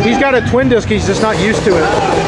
He's got a twin disc, he's just not used to it.